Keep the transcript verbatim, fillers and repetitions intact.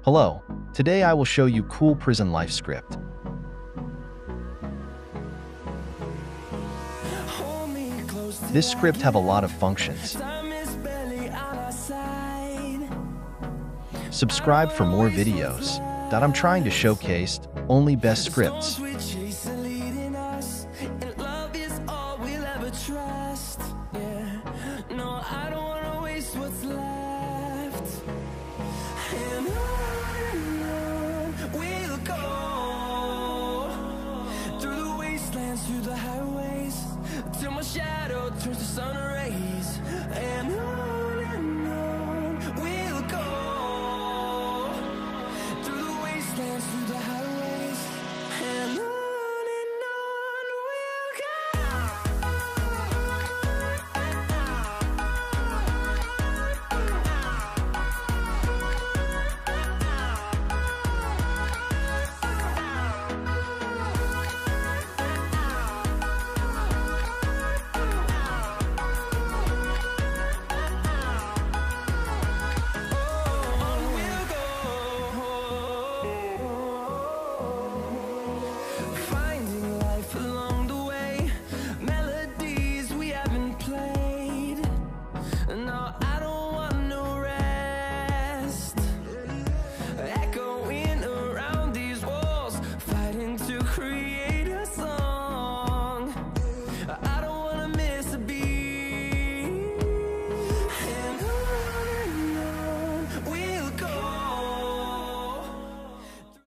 Hello, today I will show you cool prison life script. This script have a lot of functions. Subscribe for more videos that I'm trying to showcase only best scripts. Through the highways, till my shadow turns to sun rays, and on and on we'll go, through the wastelands, through the highways, and on and on we'll create